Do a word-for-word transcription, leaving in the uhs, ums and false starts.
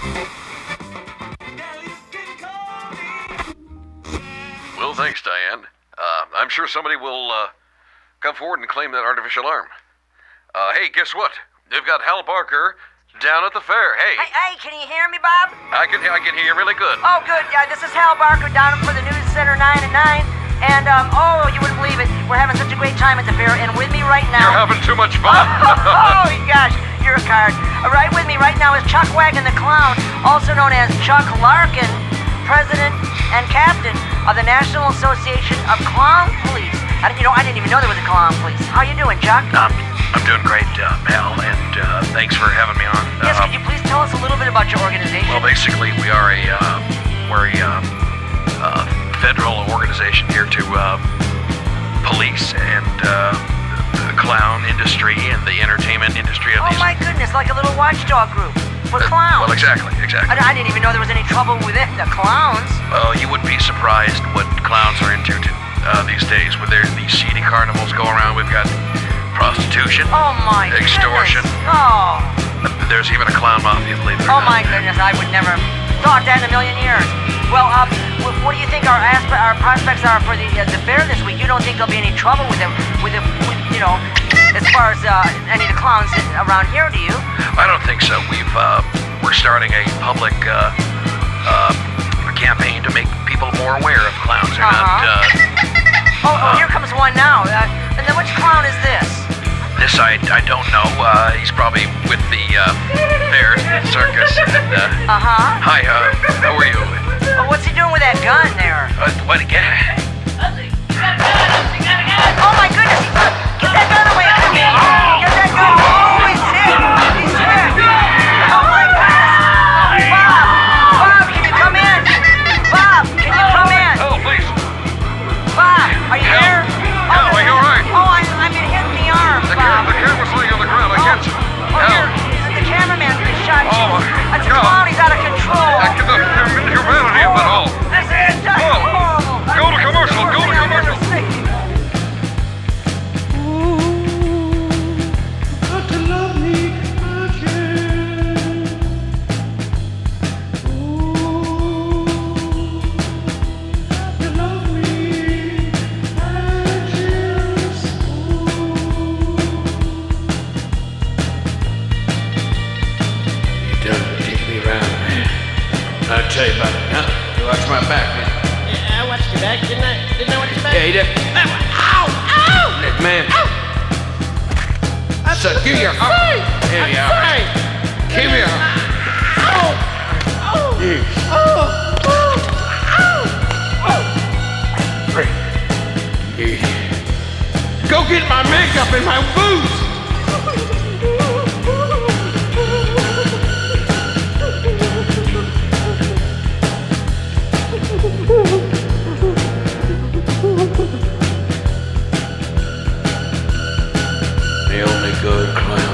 Well, thanks, Diane. Uh, I'm sure somebody will uh, come forward and claim that artificial arm. Uh, hey, guess what? They've got Hal Barker down at the fair. Hey. Hey, hey, can you hear me, Bob? I can I can hear you really good. Oh, good. Yeah, this is Hal Barker down for the News Center nine at nine. And, um, oh, you wouldn't believe it. We're having such a great time at the fair. And with me right now... You're having too much fun. Oh, gosh, you're a card. Uh, right with me right now is Chuck Wagon the Clown, also known as Chuck Larkin, President and Captain of the National Association of Clown Police. I, you know, I didn't even know there was a clown police. How you doing, Chuck? Um, I'm doing great, uh, Hal, and uh, thanks for having me on. Yes, uh, could you please tell us a little bit about your organization? Well, basically, we are a, uh, we're a, uh, uh, federal organization here to, uh, police and, uh, the clown industry and the entertainment industry of Oh, these... my goodness, like a little watchdog group for Uh, clowns. well, exactly, exactly. I, I didn't even know there was any trouble within the clowns. Well, you would be surprised what clowns are into to, uh, these days. With their these seedy carnivals go around, we've got prostitution, Oh, my extortion. goodness. Oh. There's even a clown mafia, believe it or Oh, not. my goodness, I would never thought that in a million years. Well, um, wh- what do you think our aspe- our prospects are for the uh, the fair this week? You don't think there'll be any trouble with them, with the, with, you know, as far as uh, any of the clowns around here, do you? I don't think so. We've uh, we're starting a public uh, uh, campaign to make people more aware of clowns. They're Uh-huh. not. Uh, Oh, oh, here comes one now. Uh, and then which clown is this? this I I don't know. Uh, he's probably with the uh, fair circus. And, uh, Uh-huh. hi. Uh, how are you? Oh, what's he doing with that gun there? Uh, what again? Oh, my goodness! Get that gun away from me! Get that gun! Oh, he's hit! He's hit! Oh, my goodness! Bob! Bob, can you come in? Bob, can you come in? Oh, please. Bob, are you Hal. there? Hal, are you all right? Oh, I, I've been hit in the arm, The, Bob. cam- the camera's laying on the ground. I can't... Oh, Hal. here, the cameraman been shot. Oh, That's a God. clown. He's out of control. I can, the, the humanity of it all. This is just Oh, horrible. go to commercial, go to commercial. Got to love me again. Ooh, you love me again. You done take me around, man. I'll tell you about it, huh? You watch my back, man. Yeah, I watched your back, didn't I? Didn't I watch your back? Yeah, you did. Ow! Ow! Look, man. I'm So, give me your arm. sorry. Here I'm you are. sorry. Give me your arm. Ow! Oh! Here. Oh! Oh! Oh! Free. Here. Go get my makeup and my boots. The only good clown.